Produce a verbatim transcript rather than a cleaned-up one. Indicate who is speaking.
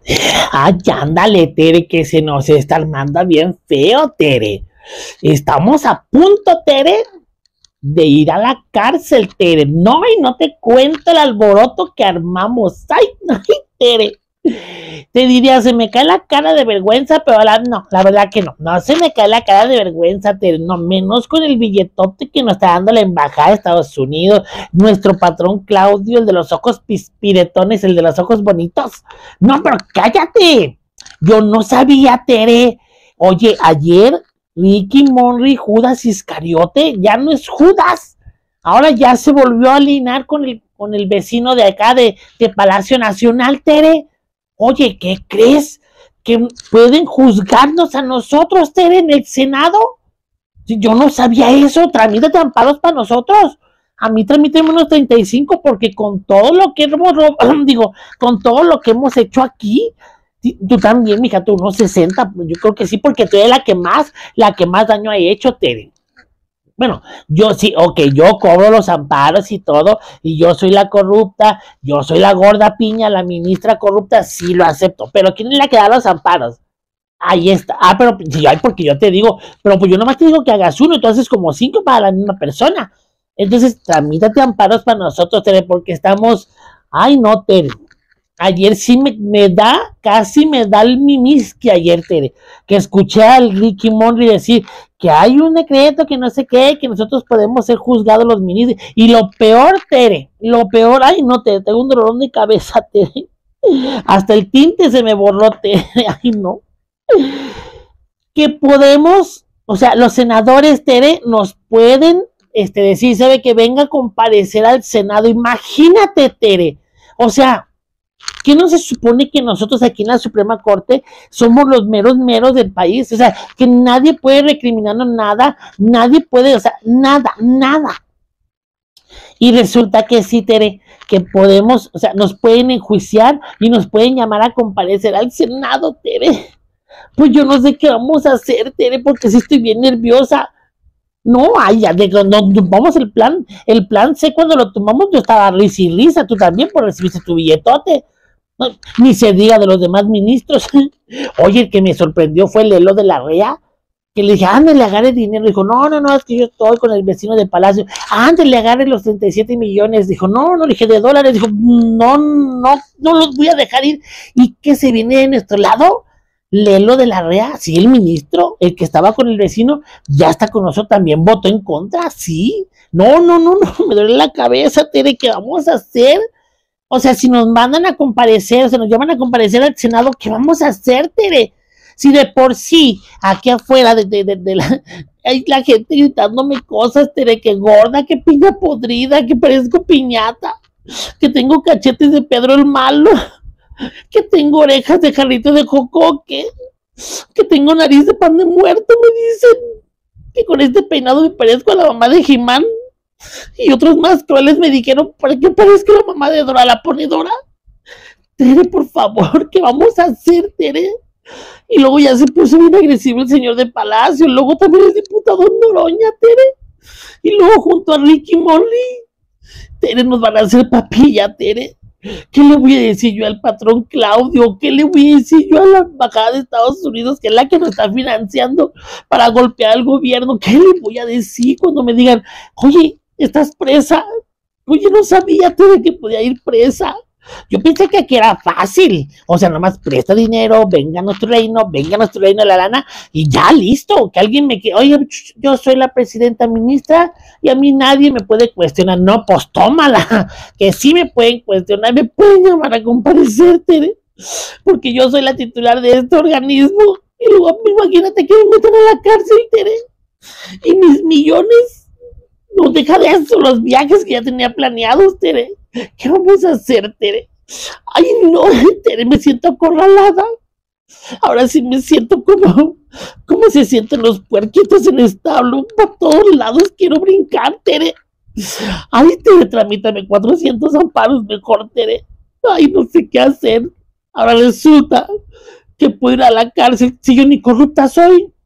Speaker 1: Ay, ándale, Tere, que se nos está armando bien feo, Tere. Estamos a punto, Tere, de ir a la cárcel, Tere. No, y no te cuento el alboroto que armamos. Ay, ay, Tere. Te diría, se me cae la cara de vergüenza, pero la, no, la verdad que no. No se me cae la cara de vergüenza, Tere. No, menos con el billetote que nos está dando la embajada de Estados Unidos. Nuestro patrón Claudio, el de los ojos pispiretones, el de los ojos bonitos. No, pero cállate. Yo no sabía, Tere. Oye, ayer Ricky Monry, Judas Iscariote, ya no es Judas. Ahora ya se volvió a alinear con el, con el vecino de acá de, de Palacio Nacional, Tere. Oye, ¿qué crees? ¿Que pueden juzgarnos a nosotros, Tere, en el Senado? Yo no sabía eso. Tramítate amparos para nosotros. A mí tramíteme unos treinta y cinco porque con todo lo que hemos, digo, con todo lo que hemos hecho aquí, tú también, mija, tú unos sesenta, yo creo que sí, porque tú eres la que más, la que más daño ha hecho, Tere. Bueno, yo sí, ok, yo cobro los amparos y todo, y yo soy la corrupta, yo soy la gorda piña, la ministra corrupta, sí lo acepto, pero ¿quién es la que da los amparos? Ahí está. Ah, pero sí, ay, porque yo te digo, pero pues yo nomás te digo que hagas uno, entonces como cinco para la misma persona. Entonces, tramítate amparos para nosotros, Tere, porque estamos, ay no, Tere. Ayer sí me, me da, casi me da el mimisque ayer, Tere, que escuché al Ricky Monry decir que hay un decreto que no sé qué, que nosotros podemos ser juzgados los ministros. Y lo peor, Tere, lo peor, ay no, Tere, tengo un dolor de cabeza, Tere. Hasta el tinte se me borró, Tere, ay no. Que podemos, o sea, los senadores, Tere, nos pueden este, decir, sabe que venga a comparecer al Senado. Imagínate, Tere, o sea, ¿qué no se supone que nosotros aquí en la Suprema Corte somos los meros meros del país? O sea, que nadie puede recriminarnos nada, nadie puede, o sea, nada, nada. Y resulta que sí, Tere, que podemos, o sea, nos pueden enjuiciar y nos pueden llamar a comparecer al Senado, Tere. Pues yo no sé qué vamos a hacer, Tere, porque sí estoy bien nerviosa. No, ay, ya, de, no, no, vamos el plan, el plan C cuando lo tomamos yo estaba risa y risa, tú también por recibirse tu billetote. No, ni se diga de los demás ministros. Oye, el que me sorprendió fue el Lelo de la Rea, que le dije, ándale, agarre dinero. Dijo, no, no, no, es que yo estoy con el vecino de Palacio. Ándale, agarre los treinta y siete millones. Dijo, no, no, le dije, de dólares. Dijo, no, no, no los voy a dejar ir. ¿Y qué se viene de nuestro lado? Lelo de la Rea, sí, el ministro, el que estaba con el vecino, ya está con nosotros, también votó en contra, sí. No, no, no, no, me duele la cabeza, Tere, ¿qué vamos a hacer? O sea, si nos mandan a comparecer, o sea, nos llaman a comparecer al Senado, ¿qué vamos a hacer, Tere? Si de por sí, aquí afuera de, de, de, de la, hay la gente gritándome cosas, Tere, que gorda, que piña podrida, que parezco piñata, que tengo cachetes de Pedro el Malo, que tengo orejas de jarrito de jocoque, que tengo nariz de pan de muerto, me dicen, que con este peinado me parezco a la mamá de Jimán, y otros más crueles me dijeron, ¿para qué parezco la mamá de Dora la Ponedora? Tere, por favor, ¿qué vamos a hacer, Tere? Y luego ya se puso bien agresivo el señor de Palacio, luego también el diputado Noroña, Tere, y luego junto a Ricky Monry, Tere, nos van a hacer papilla, Tere. ¿Qué le voy a decir yo al patrón Claudio? ¿Qué le voy a decir yo a la embajada de Estados Unidos, que es la que nos está financiando para golpear al gobierno? ¿Qué le voy a decir cuando me digan, oye, estás presa? Oye, no sabía tú de que podía ir presa. Yo pensé que aquí era fácil, o sea, nomás presta dinero, venga a nuestro reino, venga a nuestro reino de la lana, y ya listo, que alguien me, oye, yo soy la presidenta ministra, y a mí nadie me puede cuestionar. No, pues tómala, que sí me pueden cuestionar, me pueden llamar a comparecer, Tere, porque yo soy la titular de este organismo, y luego imagínate que me metan a la cárcel, Tere, y mis millones, no deja de eso, los viajes que ya tenía planeados, Tere. ¿Qué vamos a hacer, Tere? Ay, no, Tere, me siento acorralada. Ahora sí me siento como, como se sienten los puerquitos en establo. Para todos lados quiero brincar, Tere. Ay, Tere, tramítame cuatrocientos amparos mejor, Tere. Ay, no sé qué hacer. Ahora resulta que puedo ir a la cárcel si yo ni corrupta soy.